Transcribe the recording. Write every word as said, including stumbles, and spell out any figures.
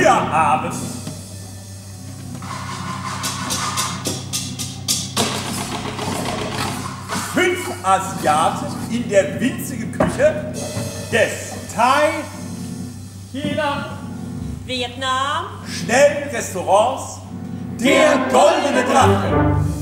Feierabend. Fünf Asiaten in der winzigen Küche des Thai, China, Vietnam, schnellen Restaurants Der Goldene Drache.